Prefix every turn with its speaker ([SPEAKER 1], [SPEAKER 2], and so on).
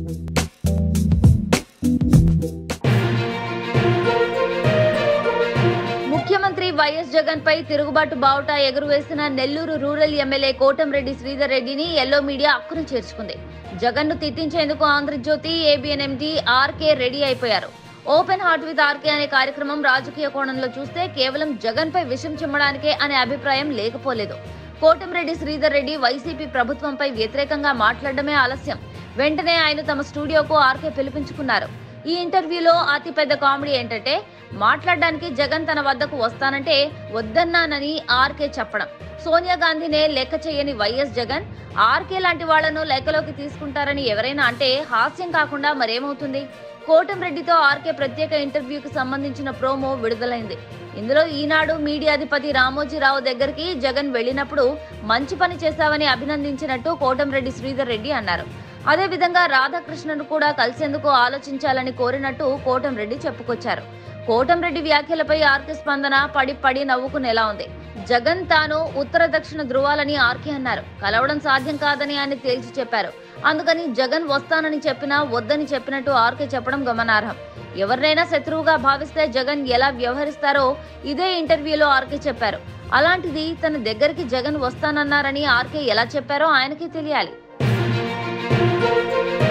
[SPEAKER 1] ముఖ్యమంత్రి వైఎస్ జగన్ పై తిరుగుబాటు బావుటా ఎగురువేసిన నెల్లూరు రూరల్ ఎమ్మెల్యే కోటంరెడ్డి శ్రీధర్ రెడ్డిని ఎల్లో మీడియా అక్కున చేర్చుకుంది. జగన్ ను తిట్టించేందుకు Andhra Jyothi, ABN MD RK ready అయిపోయారు. ఓపెన్ హార్ట్ విత్ ఆర్కే అనే కార్యక్రమం రాజకీయ కోణంలో చూస్తే కేవలం జగన్ పై విషం చిమ్మడానికే అనే అభిప్రాయం లేకపోలేదు. కోటంరెడ్డి శ్రీధర్ రెడ్డి వైసీపీ ప్రభుత్వంపై వ్యతిరేకంగా మాట్లాడడమే ఆలస్యం. వెంటనే ఆయన తమ స్టూడియోకు ఆర్కే పిలిపించుకున్నారు. ఈ ఇంటర్వ్యూలో అతిపెద్ద కామెడీ ఏంటంటే, మాట్లాడడానికి జగన్ తన వద్దకు వస్తానంటే వద్దన్నానని ఆర్కే చెప్పడం. సోనియా గాంధీనే లెక్క చేయని వైఎస్ జగన్ ఆర్కే లాంటి వాళ్లను లెక్కలోకి తీసుకుంటారని ఎవరైనా అంటే హాస్యం కాకుండా మరేమవుతుంది? కోటంరెడ్డితో ఆర్కే ప్రత్యేక ఇంటర్వ్యూకి సంబంధించిన ప్రోమో విడుదలైంది. ఇందులో ఈనాడు మీడియాధిపతి రామోజీరావు దగ్గరికి జగన్ వెళ్లినప్పుడు మంచి పని చేశావని అభినందించినట్టు కోటంరెడ్డి శ్రీధర్ రెడ్డి అన్నారు. అదేవిధంగా రాధాకృష్ణను కూడా కలిసేందుకు ఆలోచించాలని కోరినట్టు కోటంరెడ్డి చెప్పుకొచ్చారు. కోటంరెడ్డి వ్యాఖ్యలపై ఆర్కే స్పందన పడి నవ్వుకునేలా ఉంది. జగన్ తాను ఉత్తర దక్షిణ ధృవాలని ఆర్కే అన్నారు. కలవడం సాధ్యం కాదని ఆయన తేల్చి చెప్పారు. అందుకని జగన్ వస్తానని చెప్పినా వద్దని చెప్పినట్టు ఆర్కే చెప్పడం గమనార్హం. ఎవరినైనా శత్రువుగా భావిస్తే జగన్ ఎలా వ్యవహరిస్తారో ఇదే ఇంటర్వ్యూలో ఆర్కే చెప్పారు. అలాంటిది తన దగ్గరికి జగన్ వస్తానన్నారని ఆర్కే ఎలా చెప్పారో ఆయనకే తెలియాలి.